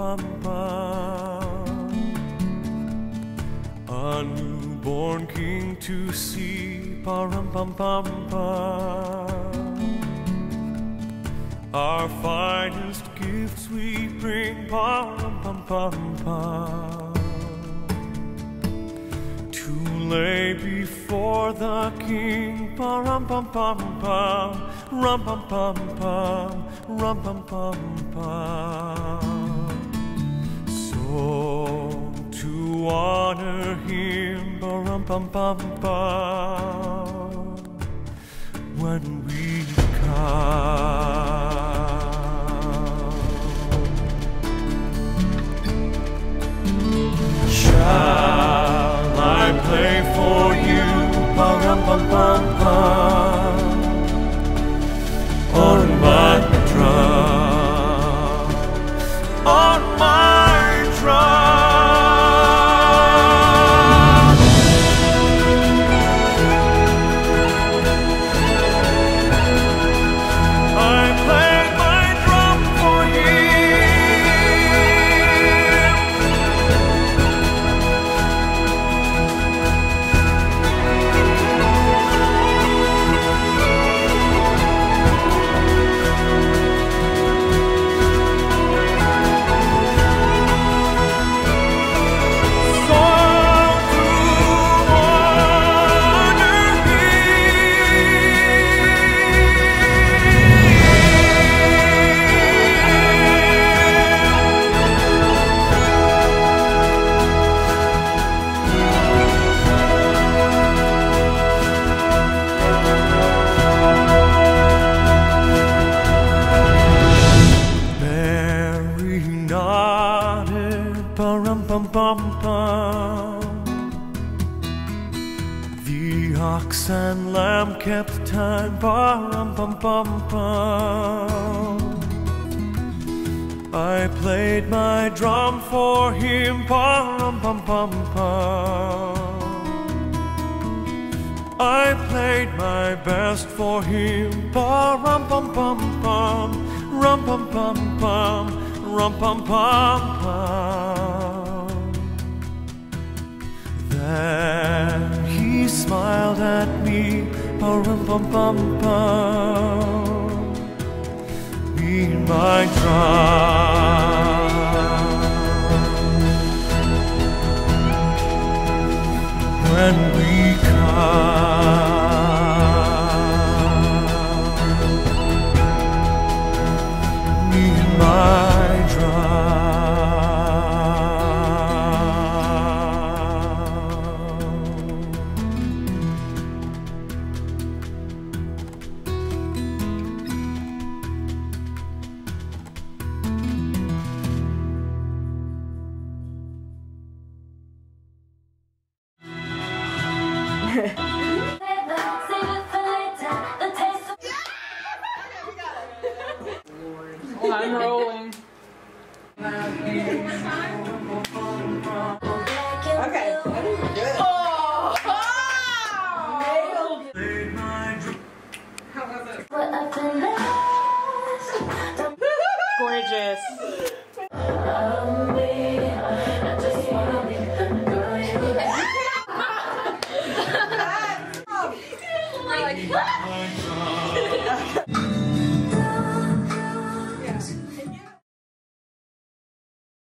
A newborn king to see, our finest gifts we bring, to lay before the king, so to honor him, when we come. Shall I play for you, on my drum, on my drum. The ox and lamb kept time, I played my drum for him, I played my best for him, Then he smiled at me, beat my drum. When we come, beat my drum. I'm rolling. Okay. Good. Oh! How was it? Gorgeous.